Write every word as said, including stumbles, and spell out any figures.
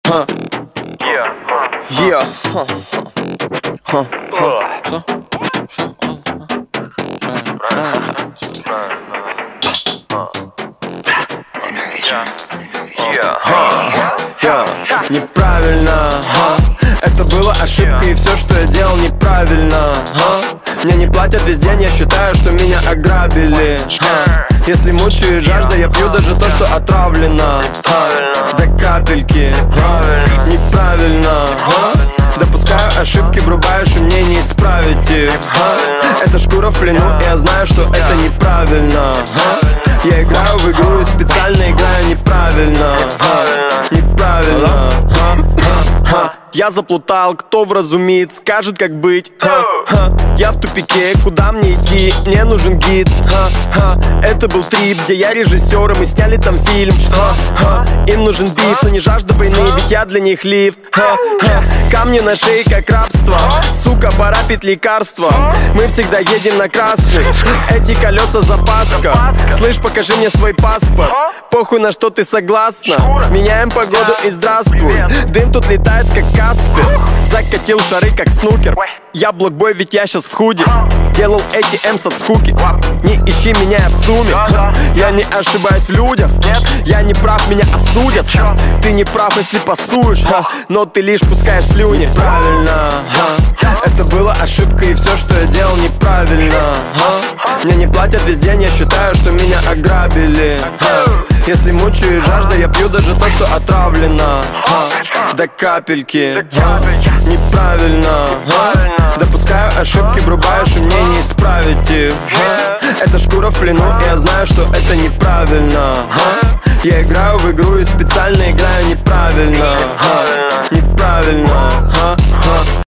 Ха. Yeah. Ха. Ха. Что? Неправильно, ха. Это была ошибка, и все, что я делал, неправильно, ха. Мне не платят весь день, я считаю, что меня ограбили, ха. Если мучаю жажда, я пью даже то, что отравлено, ха. До капельки, ха. Неправильно, ха. Допускаю ошибки, врубаешь, и мне не исправить их, ха. Это шкура в плену, и я знаю, что это неправильно, ха. Я играю в игру и специально играю неправильно, ха. Неправильно, ха, ха, ха. Я заплутал, кто вразумит, скажет, как быть, ха, ха. Я в тупике, куда мне идти, мне нужен гид, ха, ха. Это был трип, где я режиссер, и мы сняли там фильм, ха, ха. Им нужен биф, но не жажда войны, ведь я для них лифт, ха, ха. Камни на шее, как рабство, сука, пора пить лекарства. Мы всегда едем на красный, эти колеса запаска. Слышь, покажи мне свой паспорт, похуй на что ты согласна. Меняем погоду и здравствуй, дым тут летает, как Каспер. Закатил шары, как снукер. Я блокбой, ведь я сейчас в худи. Делал эй ти эм от скуки. Не ищи меня, я в ЦУМе. Я не ошибаюсь в людях. Я не прав, меня осудят. Ты не прав, если пасуешь, но ты лишь пускаешь слюни. Правильно, это была ошибка, и все, что я делал, неправильно. Мне не платят весь день, я считаю, что меня ограбили. Если мучаю жажда, я пью даже то, что отравлено, до капельки. Неправильно, допускаю ошибки, врубаешь, и мне не исправить их. Это шкура в плену, и я знаю, что это неправильно. Я играю в игру и специально играю неправильно. Неправильно.